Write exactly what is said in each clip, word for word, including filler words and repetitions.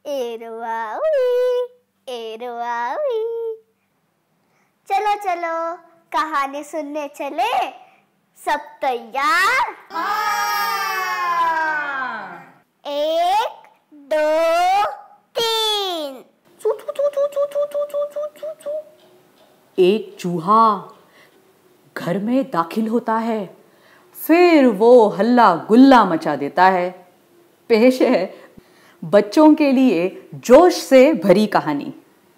एरवावी एरवावी। चलो चलो कहानी सुनने चले, सब तैयार? एक दो तीन। चू चू चू चू चू चू चू चू चू चू। एक चूहा घर में दाखिल होता है, फिर वो हल्ला गुल्ला मचा देता है। पेश है बच्चों के लिए जोश से भरी कहानी,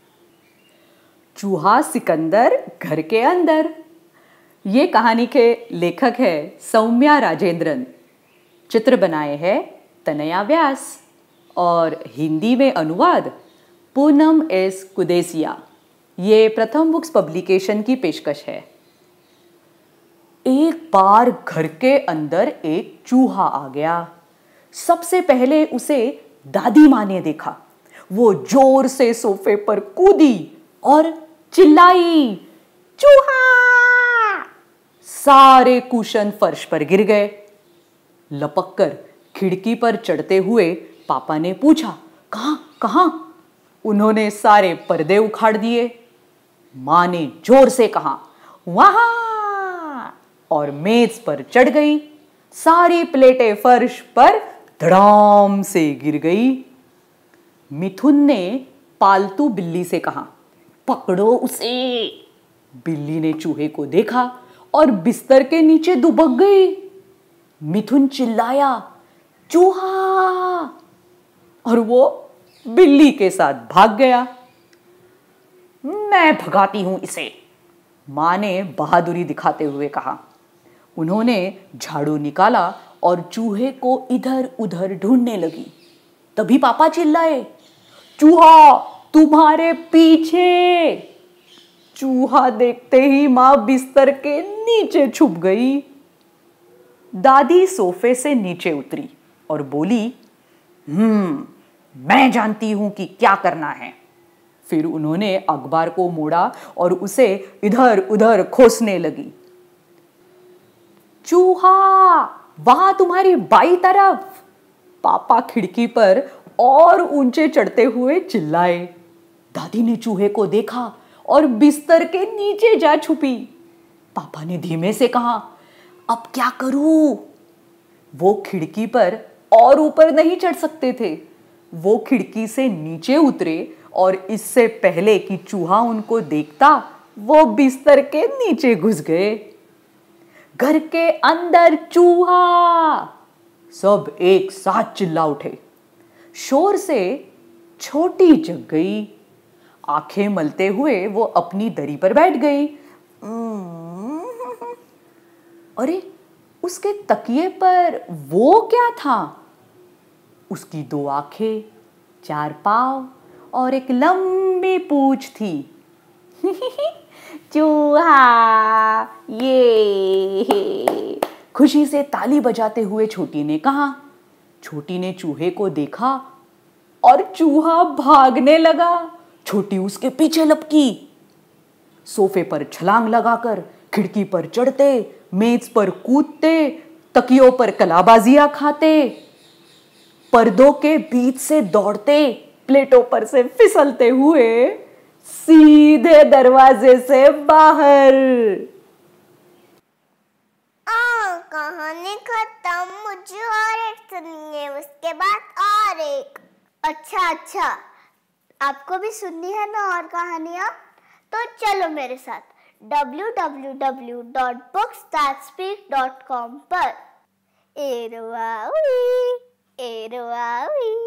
चूहा सिकंदर घर के अंदर। ये कहानी के लेखक है सौम्या राजेंद्रन, चित्र बनाए हैं तनया व्यास और हिंदी में अनुवाद पूनम एस कुदेसिया। ये प्रथम बुक्स पब्लिकेशन की पेशकश है। एक बार घर के अंदर एक चूहा आ गया। सबसे पहले उसे दादी माँ ने देखा। वो जोर से सोफे पर कूदी और चिल्लाई, चूहा! सारे कुशन फर्श पर गिर गए। लपककर खिड़की पर चढ़ते हुए पापा ने पूछा, कहाँ कहाँ? उन्होंने सारे पर्दे उखाड़ दिए। माँ ने जोर से कहा, वहां, और मेज पर चढ़ गई। सारी प्लेटें फर्श पर धड़ाम से गिर गई। मिथुन ने पालतू बिल्ली से कहा, पकड़ो उसे। बिल्ली ने चूहे को देखा और बिस्तर के नीचे दुबक गई। मिथुन चिल्लाया, चूहा! और वो बिल्ली के साथ भाग गया। मैं भगाती हूं इसे, मां ने बहादुरी दिखाते हुए कहा। उन्होंने झाड़ू निकाला और चूहे को इधर उधर ढूंढने लगी। तभी पापा चिल्लाए, चूहा तुम्हारे पीछे! चूहा देखते ही मां बिस्तर के नीचे छुप गई। दादी सोफे से नीचे उतरी और बोली, हम्म मैं जानती हूं कि क्या करना है। फिर उन्होंने अखबार को मोड़ा और उसे इधर उधर खोसने लगी। चूहा वहां तुम्हारी बाईं तरफ! पापा खिड़की पर और ऊंचे चढ़ते हुए चिल्लाए। दादी ने चूहे को देखा और बिस्तर के नीचे जा छुपी। पापा ने धीमे से कहा, अब क्या करूं? वो खिड़की पर और ऊपर नहीं चढ़ सकते थे। वो खिड़की से नीचे उतरे और इससे पहले कि चूहा उनको देखता, वो बिस्तर के नीचे घुस गए। घर के अंदर चूहा! सब एक साथ चिल्ला उठे। शोर से छोटी जग गई। आंखें मलते हुए वो अपनी दरी पर बैठ गई। अरे उसके तकिए पर वो क्या था? उसकी दो आंखें, चार पांव और एक लंबी पूंछ थी। चूहा ये! खुशी से ताली बजाते हुए छोटी ने कहा। छोटी ने चूहे को देखा और चूहा भागने लगा। छोटी उसके पीछे लपकी। सोफे पर छलांग लगाकर खिड़की पर चढ़ते, मेज पर कूदते, तकियों पर कलाबाजियां खाते, पर्दों के बीच से दौड़ते, प्लेटों पर से फिसलते हुए सीधे दरवाजे से बाहर। आ, कहानी खत्म। मुझे और एक सुननी है, उसके बाद और एक। अच्छा अच्छा, आपको भी सुननी है ना और कहानियां? तो चलो मेरे साथ W W W dot books that speak dot com पर। एरवावी एरवावी।